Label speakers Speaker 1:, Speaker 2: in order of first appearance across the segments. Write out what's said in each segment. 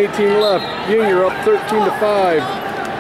Speaker 1: 1:18 left. Union up 13-5.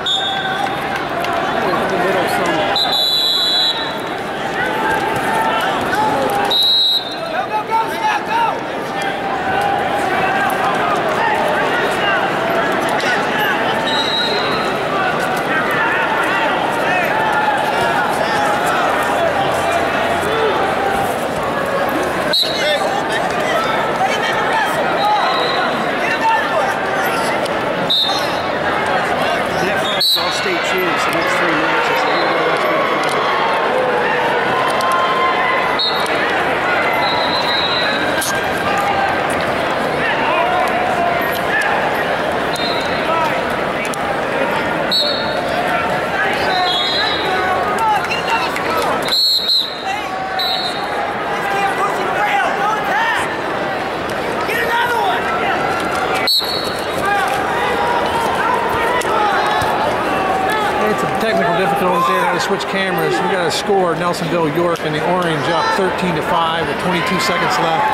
Speaker 2: Technical difficulties there, had to switch cameras. We got a score, Nelsonville York and the Orange up 13-5 with 22 seconds left.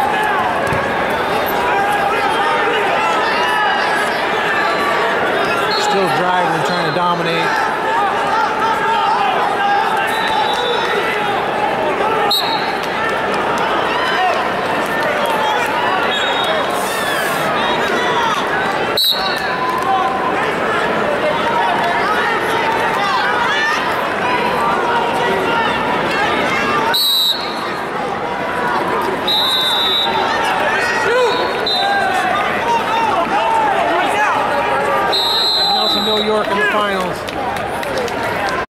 Speaker 2: Still driving and trying to dominate. York in the finals.